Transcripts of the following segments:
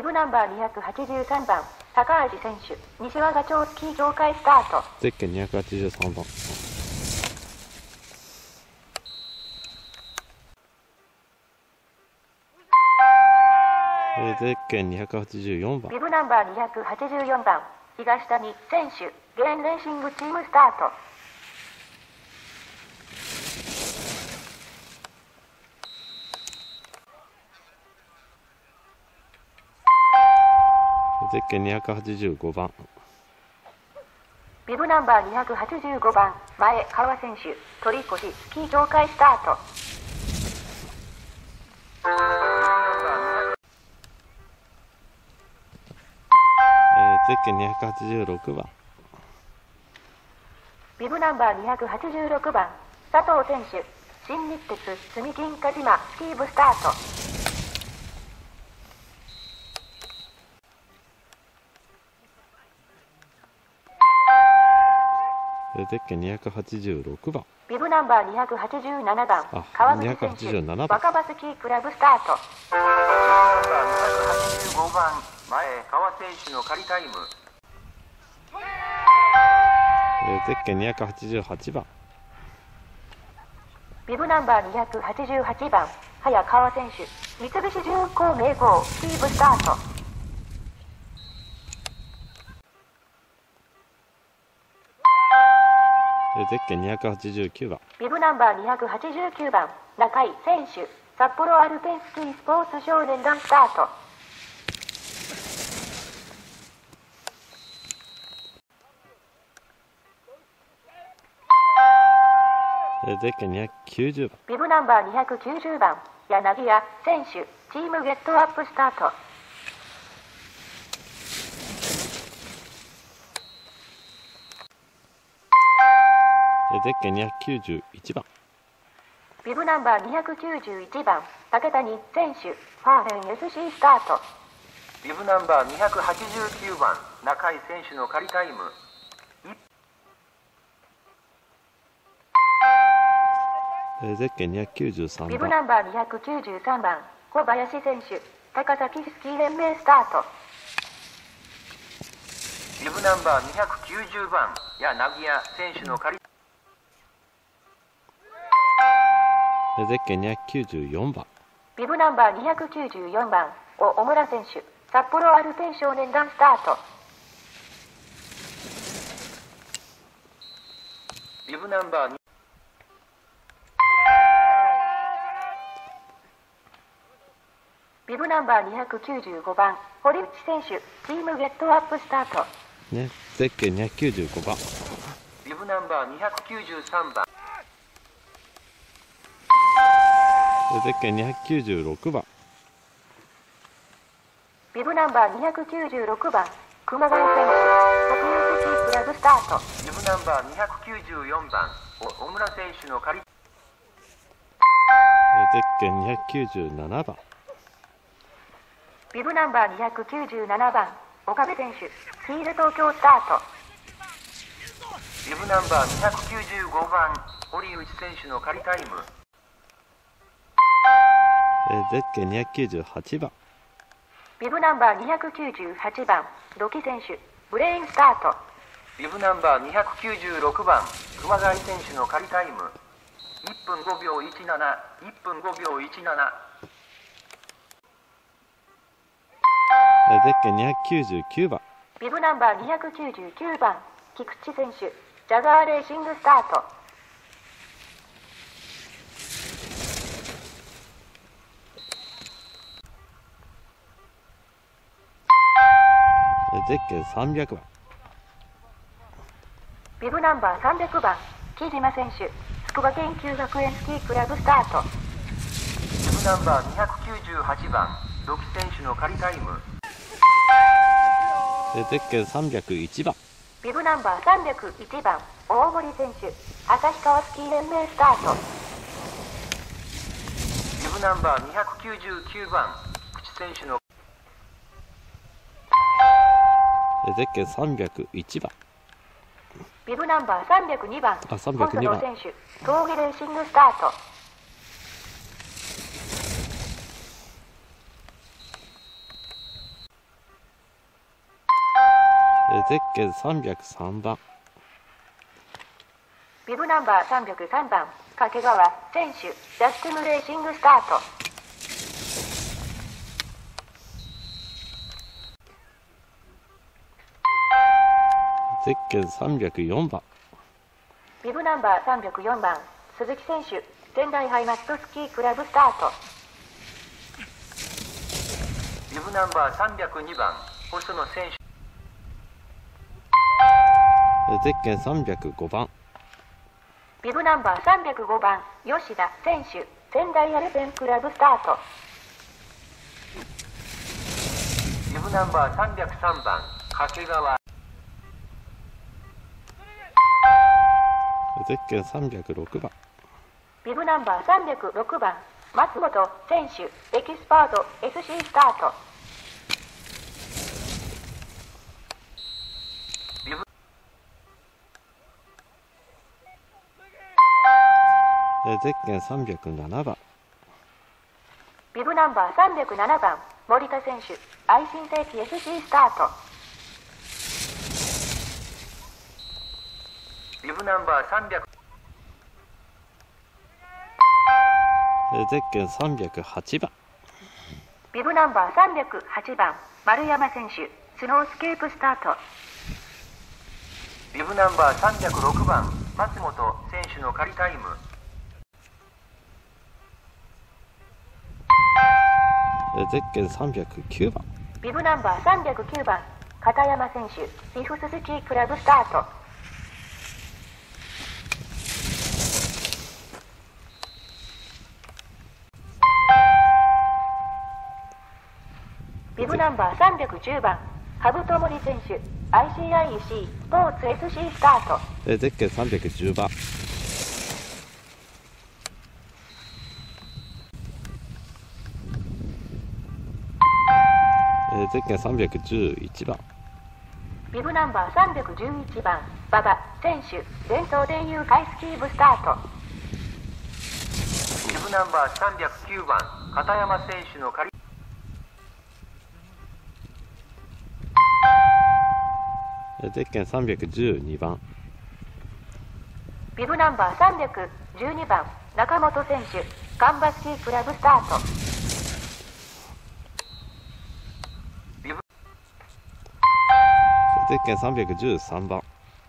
ブナンバー283番高橋選手、西和賀町スキー場会スタート。 ゼッケン283番。ゼッケン284番。 ビブナンバー284番東谷選手、ゲーンレーシングチームスタート。 ゼッケン285番。 ビブナンバー285番前川選手、取り越しスキー場会スタート。 ゼッケン286番。 ビブナンバー286番佐藤選手、新日鉄住金鹿島スキー部スタート。 ゼッケン286番。 ビブナンバー287番川口選手、若葉スキークラブスタート。 ビブナンバー285番前川選手の仮タイム。 ゼッケン288番。 ビブナンバー288番早川選手、三菱重工名号スキー部スタート。 ゼッケン289番。 ビブナンバー289番中井選手、札幌アルペンスキースポーツ少年団スタート。 ゼッケン290番。 ビブナンバー290番柳谷選手、チームゲットアップスタート。 ゼッケン291番。 ビブナンバー291番竹谷選手、ファーレン SC スタート。 ビブナンバー289番中井選手の仮タイム。 ゼッケン293番。 ビブナンバー293番小林選手、高崎スキー連盟スタート。 ビブナンバー290番柳谷選手の仮。 ゼッケン294番。 ビブナンバー294番小村選手、札幌アルペン少年団スタート。 ビブナンバービブナンバー295番堀内選手、チームゲットアップスタート。 ね、ゼッケン295番。 ビブナンバー293番ゼッケン296番。 ビブナンバー296番熊谷選手、国有スキークラブスタート。 ビブナンバー294番小村選手の仮。 ゼッケン297番。 ビブナンバー297番岡部選手、ヒール東京スタート。 ビブナンバー295番堀内選手の仮タイム。 ゼッケン298番。 ビブナンバー298番土木選手、ブレインスタート。 ビブナンバー296番熊谷選手の仮タイム。1分5秒17、1分5秒17。 ゼッケン299番。 ビブナンバー299番菊池選手、ジャガーレーシングスタート。 ゼッケン300番。 ビブナンバー300番木島選手、筑波研究学園スキークラブスタート。 ビブナンバー298番土木選手の仮タイム。 ゼッケン301番。 ビブナンバー301番大森選手、旭川スキー連盟スタート。 ビブナンバー299番口選手の。 ゼッケン301番。 ビブナンバー302番 302番細野選手、峠レーシングスタート。 ゼッケン303番。 ビブナンバー303番掛川選手ジャスティムレーシングスタート。 ゼッケン304番。 ビブナンバー304番鈴木選手仙台ハイマットスキークラブスタート。 ビブナンバー302番細野選手。 ゼッケン305番。 ビブナンバー305番吉田選手仙台アルペンクラブスタート。 ビブナンバー303番掛川。 ゼッケン306番。 ビブナンバー306番松本選手エキスパート SC スタート。 ゼッケン307番。 ビブナンバー307番森田選手愛新世紀 SC スタート。 ビブナンバー300。 ゼッケン308番。 ビブナンバー308番丸山選手スノースケープスタート。 ビブナンバー306番松本選手の仮タイム。 ゼッケン309番。 ビブナンバー309番片山選手リフススキークラブスタート。ビブナンバー310番羽生智理選手 ICIEC スポーツ SC スタート。 ゼッケン310番。ゼッケン311番。 ビブナンバー311番馬場選手伝統電遊会スキー部スタート。 ビブナンバー309番片山選手の仮。 ゼッケン312番。 ビブナンバー312番中本選手ガンバスキークラブスタート。 ゼッケン313番。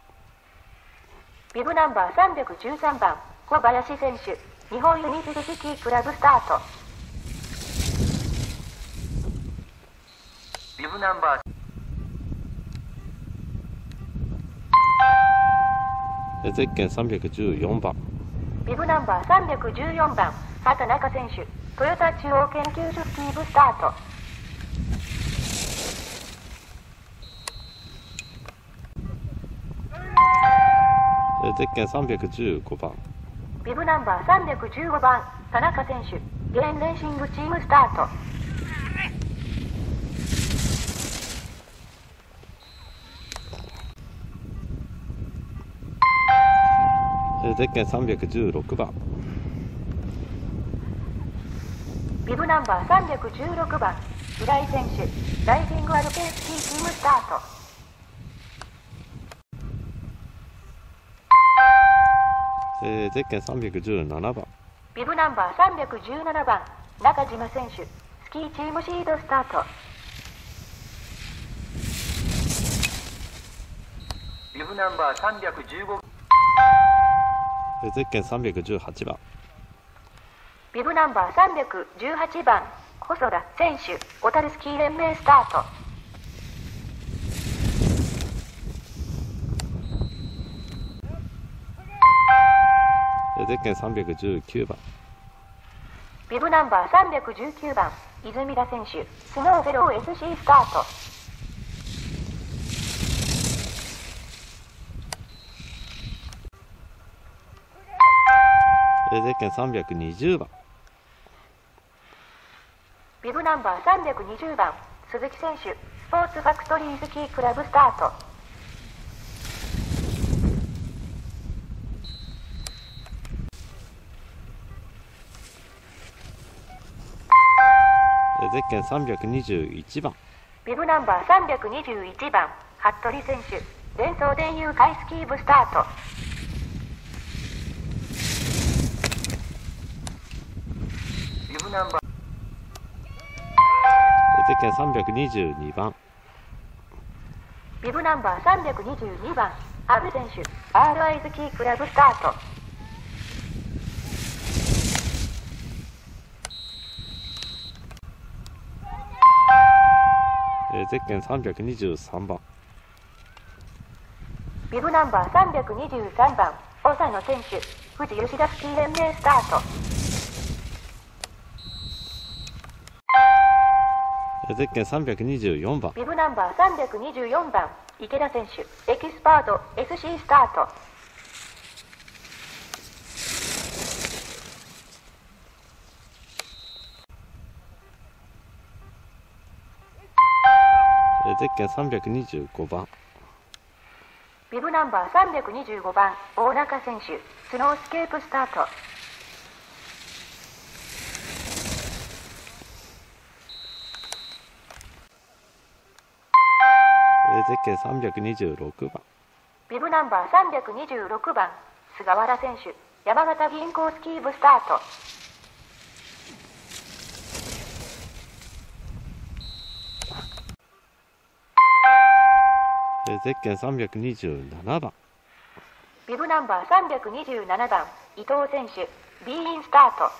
ビブナンバー313番小林選手日本ユニティスキークラブスタート。 ビブナンバーゼッケン314番。 ビブナンバー314番畑中選手トヨタ中央研究所スキー部スタート。 ゼッケン315番。 ビブナンバー315番田中選手ゲーンレーシングチームスタート。 ゼッケン316番。 ビブナンバー316番平井選手ライジングアルペンスキーチームスタート。 ゼッケン317番。 ビブナンバー317番中島選手スキーチームシードスタート。 ビブナンバー315。 ゼッケン318番。 ビブナンバー318番細田選手小樽スキー連盟スタート。 ゼッケン319番。 ビブナンバー319番泉田選手スノーゼロ SC スタート。 ゼッケン320番。 ビブナンバー320番鈴木選手スポーツファクトリースキークラブスタート。 ゼッケン321番。 ビブナンバー321番服部選手、前走電遊会スキー部スタート。 ビブナンバーゼッケン322番。 ビブナンバー322番、阿部選手、R アイズキークラブスタート。 ゼッケン323番。 ビブナンバー323番、長野選手、富士吉田スキー連盟スタート。 ゼッケン324番。 ビブナンバー324番、池田選手、エキスパート SC スタート。 ゼッケン325番。 ビブナンバー325番、大中選手、スノースケープスタート。 ゼッケン326番。 ビブナンバー326番、菅原選手、山形銀行スキー部スタート。 ゼッケン327番。 ビブナンバー327番、伊藤選手、ビーインスタート。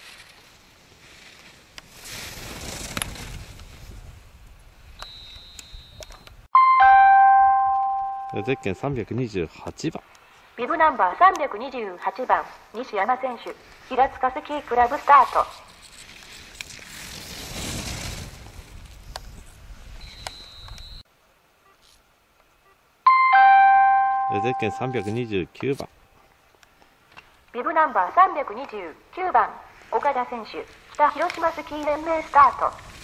ゼッケン328番。 ビブナンバー328番、西山選手、平塚スキークラブスタート。 ゼッケン329番。 ビブナンバー329番、岡田選手、北広島スキー連盟スタート。